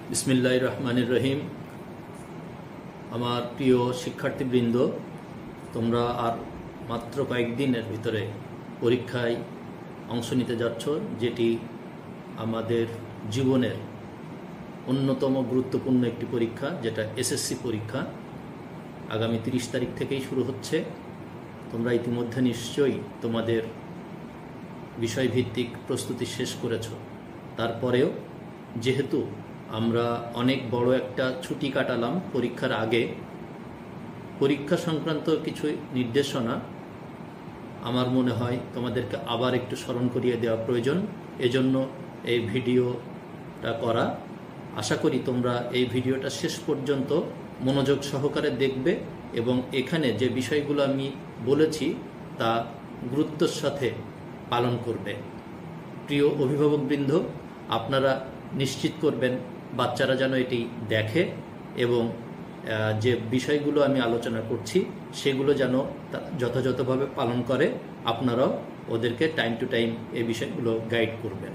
বিসমিল্লাহির রহমানির রহিম। আমার প্রিয় শিক্ষার্থীবৃন্দ, তোমরা আর মাত্র কয়েকদিনের ভিতরে পরীক্ষায় অংশ নিতে যাচ্ছ, যেটি আমাদের জীবনের অন্যতম গুরুত্বপূর্ণ একটি পরীক্ষা, যেটা এসএসসি পরীক্ষা। আগামী 30 তারিখ থেকেই শুরু হচ্ছে। তোমরা ইতিমধ্যে নিশ্চয়ই তোমাদের বিষয়ভিত্তিক প্রস্তুতি শেষ করেছ। তারপরেও যেহেতু আমরা অনেক বড় একটা ছুটি কাটালাম পরীক্ষার আগে, পরীক্ষা সংক্রান্ত কিছু নির্দেশনা আমার মনে হয় তোমাদেরকে আবার একটু স্মরণ করিয়ে দেওয়া প্রয়োজন। এজন্য এই ভিডিওটা করা। আশা করি তোমরা এই ভিডিওটা শেষ পর্যন্ত মনোযোগ সহকারে দেখবে এবং এখানে যে বিষয়গুলো আমি বলেছি তা গুরুত্বের সাথে পালন করবে। প্রিয় অভিভাবকবৃন্দ, আপনারা নিশ্চিত করবেন বাচ্চারা যেন এটি দেখে এবং যে বিষয়গুলো আমি আলোচনা করছি সেগুলো যেন যথাযথভাবে পালন করে। আপনারাও ওদেরকে টাইম টু টাইম এই বিষয়গুলো গাইড করবেন।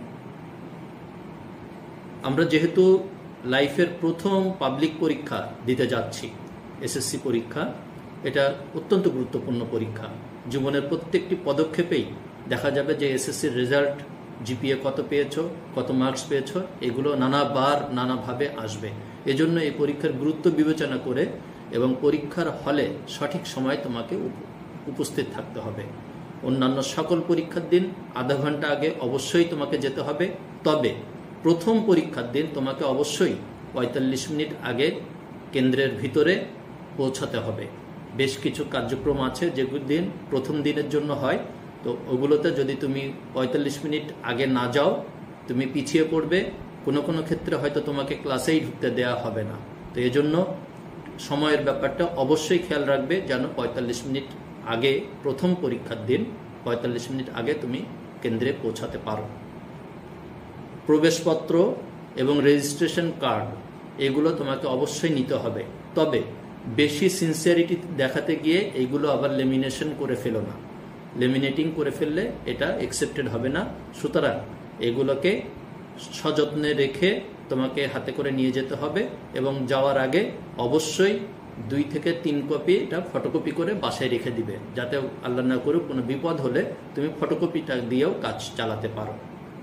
আমরা যেহেতু লাইফের প্রথম পাবলিক পরীক্ষা দিতে যাচ্ছি, এসএসসি পরীক্ষা, এটা অত্যন্ত গুরুত্বপূর্ণ পরীক্ষা। জীবনের প্রত্যেকটি পদক্ষেপেই দেখা যাবে যে এসএসসির রেজাল্ট, জিপিএ কত পেয়েছো, কত মার্কস পেয়েছো, এগুলো নানাবার নানাভাবে আসবে। এজন্য এই পরীক্ষার গুরুত্ব বিবেচনা করে এবং পরীক্ষার হলে সঠিক সময় তোমাকে উপস্থিত থাকতে হবে। অন্যান্য সকল পরীক্ষার দিন আধা ঘন্টা আগে অবশ্যই তোমাকে যেতে হবে, তবে প্রথম পরীক্ষার দিন তোমাকে অবশ্যই 45 মিনিট আগে কেন্দ্রের ভিতরে পৌঁছাতে হবে। বেশ কিছু কার্যক্রম আছে যেগুলো দিন প্রথম দিনের জন্য হয়, তো ওগুলোতে যদি তুমি 45 মিনিট আগে না যাও তুমি পিছিয়ে পড়বে। কোনো কোনো ক্ষেত্রে হয়তো তোমাকে ক্লাসেই ঢুকতে দেওয়া হবে না। তো এজন্য সময়ের ব্যাপারটা অবশ্যই খেয়াল রাখবে যেন 45 মিনিট আগে, প্রথম পরীক্ষার দিন 45 মিনিট আগে তুমি কেন্দ্রে পৌঁছাতে পারো। প্রবেশপত্র এবং রেজিস্ট্রেশন কার্ড এগুলো তোমাকে অবশ্যই নিতে হবে, তবে বেশি সিনসিয়ারিটি দেখাতে গিয়ে এইগুলো আবার লেমিনেশন করে ফেলো না। লেমিনেটিং করে ফেললে এটা অ্যাকসেপ্টেড হবে না। সুতরাং এগুলোকে সযত্নে রেখে তোমাকে হাতে করে নিয়ে যেতে হবে এবং যাওয়ার আগে অবশ্যই 2 থেকে 3 কপি এটা ফটোকপি করে বাসায় রেখে দিবে, যাতে আল্লাহ না করুক কোনো বিপদ হলে তুমি ফটোকপিটা দিয়েও কাজ চালাতে পারো।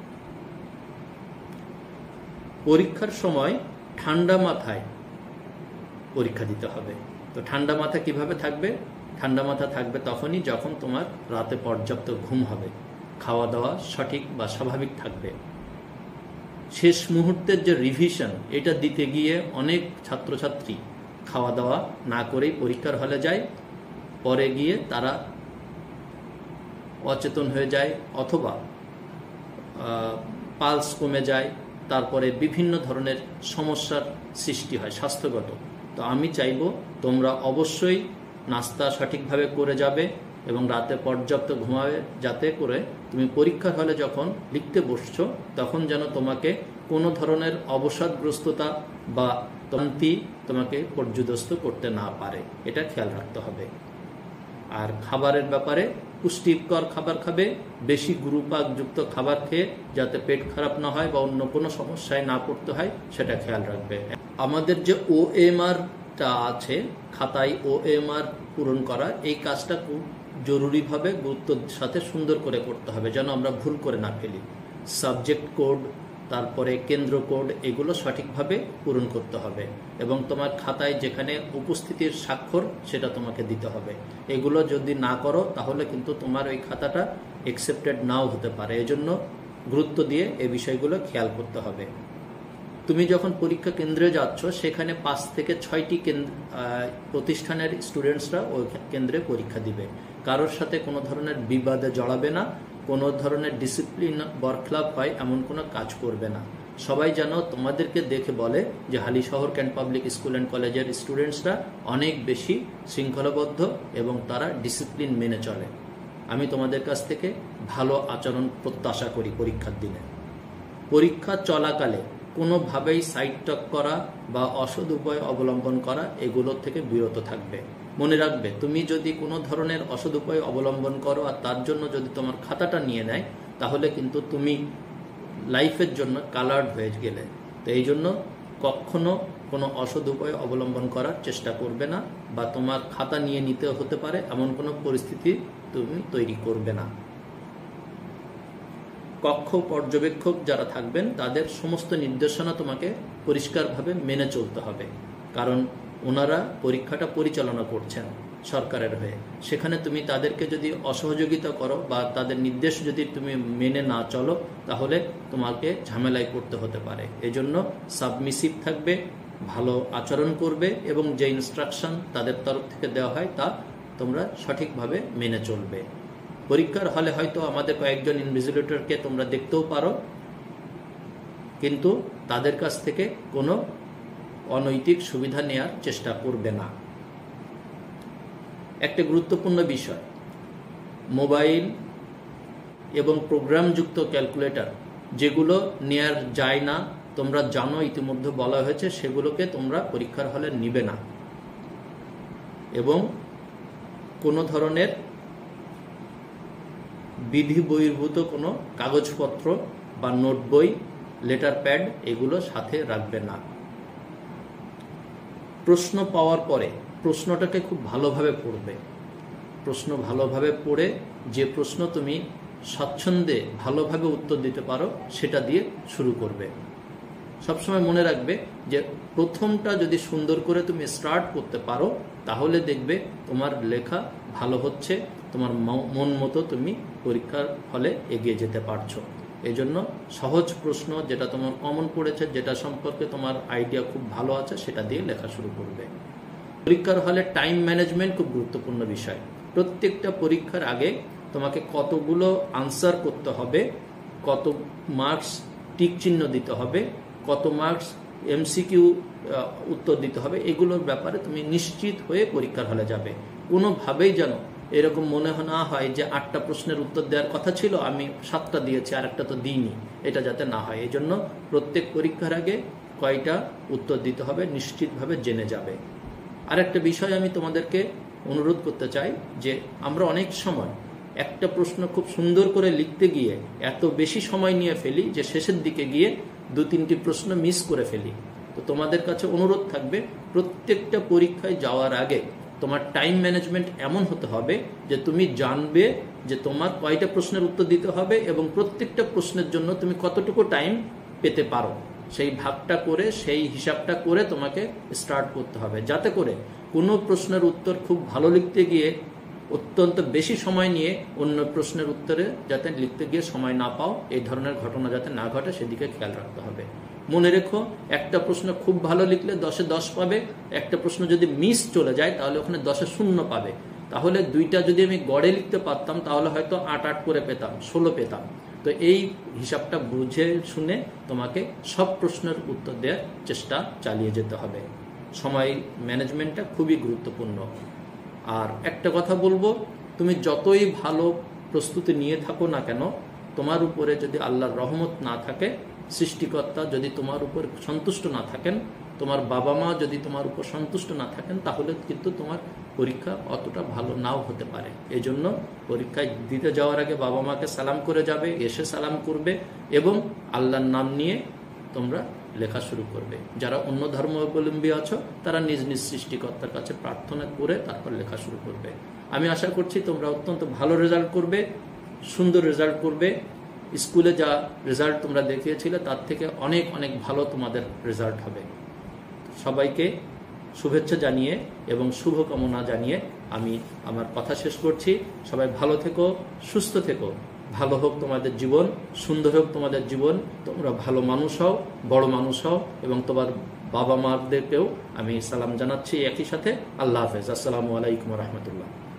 পরীক্ষার সময় ঠান্ডা মাথায় পরীক্ষা দিতে হবে। তো ঠান্ডা মাথা কিভাবে থাকবে? ঠান্ডা মাথা থাকবে তখনই যখন তোমার রাতে পর্যাপ্ত ঘুম হবে, খাওয়া দাওয়া সঠিক বা স্বাভাবিক থাকবে। শেষ মুহূর্তের যে রিভিশন, এটা দিতে গিয়ে অনেক ছাত্রছাত্রী খাওয়া দাওয়া না করেই পরীক্ষার হলে যায়, পরে গিয়ে তারা অচেতন হয়ে যায় অথবা পালস কমে যায়, তারপরে বিভিন্ন ধরনের সমস্যার সৃষ্টি হয় স্বাস্থ্যগত। তো আমি চাইব তোমরা অবশ্যই নাস্তা সঠিকভাবে করে যাবে এবং রাতে পর্যাপ্ত ঘুমাবে, যাতে করে তুমি পরীক্ষার হলে যখন লিখতে বসছো তখন যেন তোমাকে কোনো ধরনের অবসাদগ্রস্ততা বা ক্লান্তি তোমাকে পর্যুদস্ত করতে না পারে, এটা খেয়াল রাখতে হবে। আর খাবারের ব্যাপারে পুষ্টিকর খাবার খাবে, বেশি গুরুপাকযুক্ত খাবার খেয়ে যাতে পেট খারাপ না হয় বা অন্য কোনো সমস্যায় না পড়তে হয় সেটা খেয়াল রাখবে। আমাদের যে ওএমআরটা আছে, খাতায় ওএমআর পূরণ করা, এই কাজটা খুব জরুরিভাবে গুরুত্বের সাথে সুন্দর করে করতে হবে যেন আমরা ভুল করে না ফেলি। সাবজেক্ট কোড, তারপরে কেন্দ্র কোড, এগুলো সঠিকভাবে পূরণ করতে হবে এবং তোমার খাতায় যেখানে উপস্থিতির স্বাক্ষর সেটা তোমাকে দিতে হবে। এগুলো যদি না করো তাহলে কিন্তু তোমার ওই খাতাটা অ্যাকসেপ্টেড নাও হতে পারে। এজন্য গুরুত্ব দিয়ে এই বিষয়গুলো খেয়াল করতে হবে। তুমি যখন পরীক্ষা কেন্দ্রে যাচ্ছ সেখানে 5 থেকে 6টি প্রতিষ্ঠানের স্টুডেন্টসরা ওই কেন্দ্রে পরীক্ষা দিবে। কারোর সাথে কোনো ধরনের বিবাদে জড়াবে না, কোনো ধরনের ডিসিপ্লিন বরখলাপ হয় এমন কোনো কাজ করবে না। সবাই যেন তোমাদেরকে দেখে বলে যে Halisahar cant public school and কলেজের স্টুডেন্টসরা অনেক বেশি শৃঙ্খলাবদ্ধ এবং তারা ডিসিপ্লিন মেনে চলে। আমি তোমাদের কাছ থেকে ভালো আচরণ প্রত্যাশা করি পরীক্ষার দিনে। পরীক্ষা চলাকালে কোনোভাবেই সাইড টক করা বা অসৎ উপায় অবলম্বন করা এগুলোর থেকে বিরত থাকবে। মনে রাখবে, তুমি যদি কোনো ধরনের অসৎ উপায় অবলম্বন করো আর তার জন্য যদি তোমার খাতাটা নিয়ে নেয় তাহলে কিন্তু তুমি লাইফের জন্য কালার্ড হয়ে গেলে। তো এই জন্য কখনো কোনো অসৎ উপায় অবলম্বন করার চেষ্টা করবে না, বা তোমার খাতা নিয়ে নিতে হতে পারে এমন কোনো পরিস্থিতি তুমি তৈরি করবে না। কক্ষ পর্যবেক্ষক যারা থাকবেন তাদের সমস্ত নির্দেশনা তোমাকে পরিষ্কারভাবে মেনে চলতে হবে, কারণ ওনারা পরীক্ষাটা পরিচালনা করছেন সরকারের হয়ে। সেখানে তুমি তাদেরকে যদি অসহযোগিতা করো বা তাদের নির্দেশ যদি তুমি মেনে না চলো, তাহলে তোমাকে ঝামেলায় পড়তে হতে পারে। এজন্য সাবমিসিভ থাকবে, ভালো আচরণ করবে এবং যে ইনস্ট্রাকশন তাদের তরফ থেকে দেওয়া হয় তা তোমরা সঠিকভাবে মেনে চলবে। পরীক্ষার হলে হয়তো আমাদের কয়েকজন ইনভিজিলেটরকে তোমরা দেখতেও পারো, কিন্তু তাদের কাছ থেকে কোনো অনৈতিক সুবিধা নেয়ার চেষ্টা করবে না। একটা গুরুত্বপূর্ণ বিষয়, মোবাইল এবং প্রোগ্রামযুক্ত ক্যালকুলেটর যেগুলো নেয়ার যায় না, তোমরা জানো ইতিমধ্যে বলা হয়েছে, সেগুলোকে তোমরা পরীক্ষার হলে নিবে না। এবং কোনো ধরনের বিধি বহির্ভূত কোনো কাগজপত্র বা নোট বই, লেটার প্যাড এগুলো সাথে রাখবে না। প্রশ্ন পাওয়ার পরে প্রশ্নটাকে খুব ভালোভাবে পড়বে। প্রশ্ন ভালোভাবে পড়ে যে প্রশ্ন তুমি স্বচ্ছন্দে ভালোভাবে উত্তর দিতে পারো সেটা দিয়ে শুরু করবে। সবসময় মনে রাখবে যে প্রথমটা যদি সুন্দর করে তুমি স্টার্ট করতে পারো, তাহলে দেখবে তোমার লেখা ভালো হচ্ছে, তোমার মন মতো তুমি পরীক্ষার হলে এগিয়ে যেতে পারছো। এজন্য সহজ প্রশ্ন যেটা তোমার কমন পড়েছে, যেটা সম্পর্কে তোমার আইডিয়া খুব ভালো আছে, সেটা দিয়ে লেখা শুরু করবে। পরীক্ষার হলে টাইম ম্যানেজমেন্ট খুব গুরুত্বপূর্ণ বিষয়। প্রত্যেকটা পরীক্ষার আগে তোমাকে কতগুলো আনসার করতে হবে, কত মার্কস টিক চিহ্ন দিতে হবে, কত মার্কস এমসিকিউ উত্তর দিতে হবে, এগুলোর ব্যাপারে তুমি নিশ্চিত হয়ে পরীক্ষার হলে যাবে। কোনোভাবেই যেন এরকম মনে না হয় যে 8টা প্রশ্নের উত্তর দেওয়ার কথা ছিল, আমি 7টা দিয়েছি আর একটা তো দিইনি, এটা যাতে না হয়। এই জন্য প্রত্যেক পরীক্ষার আগে কয়টা উত্তর দিতে হবে নিশ্চিতভাবে জেনে যাবে। আর একটা বিষয় আমি তোমাদেরকে অনুরোধ করতে চাই যে আমরা অনেক সময় একটা প্রশ্ন খুব সুন্দর করে লিখতে গিয়ে এত বেশি সময় নিয়ে ফেলি যে শেষের দিকে গিয়ে 2-3টি প্রশ্ন মিস করে ফেলি। তো তোমাদের কাছে অনুরোধ থাকবে, প্রত্যেকটা পরীক্ষায় যাওয়ার আগে তোমার টাইম ম্যানেজমেন্ট এমন হতে হবে যে তুমি জানবে যে তোমার কয়টা প্রশ্নের উত্তর দিতে হবে এবং প্রত্যেকটা প্রশ্নের জন্য তুমি কতটুকু টাইম পেতে পারো। সেই ভাগটা করে, সেই হিসাবটা করে তোমাকে স্টার্ট করতে হবে, যাতে করে কোনো প্রশ্নের উত্তর খুব ভালো লিখতে গিয়ে অত্যন্ত বেশি সময় নিয়ে অন্য প্রশ্নের উত্তরে যাতে লিখতে গিয়ে সময় না পাও, এই ধরনের ঘটনা যাতে না ঘটে সেদিকে খেয়াল রাখতে হবে। মনে রেখো, একটা প্রশ্ন খুব ভালো লিখলে 10-এ 10 পাবে, একটা প্রশ্ন যদি মিস চলে যায় তাহলে ওখানে 10-এ 0 পাবে। তাহলে 2টা যদি আমি গড়ে লিখতে পারতাম তাহলে হয়তো 8-8 করে পেতাম, 16 পেতাম। তো এই হিসাবটা বুঝে শুনে তোমাকে সব প্রশ্নের উত্তর দেওয়ার চেষ্টা চালিয়ে যেতে হবে। সময় ম্যানেজমেন্টটা খুবই গুরুত্বপূর্ণ। আর একটা কথা বলবো, তুমি যতই ভালো প্রস্তুতি নিয়ে থাকো না কেন, তোমার উপরে যদি আল্লাহর রহমত না থাকে, সৃষ্টিকর্তা যদি তোমার উপর সন্তুষ্ট না থাকেন, তোমার বাবা মা যদি তোমার উপর সন্তুষ্ট না থাকেন, তাহলে কিন্তু তোমার পরীক্ষা অতটা ভালো নাও হতে পারে। এই জন্য পরীক্ষায় দিতে যাওয়ার আগে বাবা মাকে সালাম করে যাবে, এসে সালাম করবে এবং আল্লাহর নাম নিয়ে তোমরা লেখা শুরু করবে। যারা অন্য ধর্মাবলম্বী আছো তারা নিজ নিজ সৃষ্টিকর্তার কাছে প্রার্থনা করে তারপর লেখা শুরু করবে। আমি আশা করছি তোমরা অত্যন্ত ভালো রেজাল্ট করবে, সুন্দর রেজাল্ট করবে। স্কুলে যা রেজাল্ট তোমরা দেখিয়েছিলে তার থেকে অনেক অনেক ভালো তোমাদের রেজাল্ট হবে। সবাইকে শুভেচ্ছা জানিয়ে এবং শুভকামনা জানিয়ে আমি আমার কথা শেষ করছি। সবাই ভালো থেকো, সুস্থ থেকো, ভালো হোক তোমাদের জীবন, সুন্দর হোক তোমাদের জীবন, তোমরা ভালো মানুষ হও, বড় মানুষ হও এবং তোমার বাবা মাদেরকেও আমি সালাম জানাচ্ছি একই সাথে। আল্লাহ হাফেজ। আসসালামু আলাইকুম রহমতুল্লাহ।